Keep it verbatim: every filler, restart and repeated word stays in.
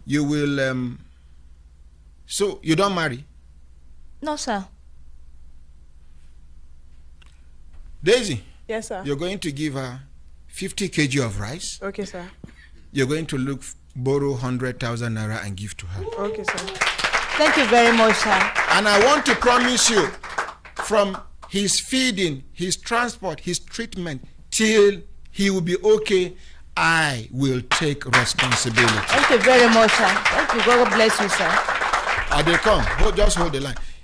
you will, um, so you don't marry? No, sir. Daisy. Yes, sir. You're going to give her fifty kilograms of rice. Okay, sir. You're going to look, borrow one hundred thousand naira and give to her. Okay, sir. Thank you very much, sir. And I want to promise you, from his feeding, his transport, his treatment, till he will be okay, I will take responsibility. Thank you very much, sir. Thank you. God bless you, sir. Are they come? Hold, just hold the line.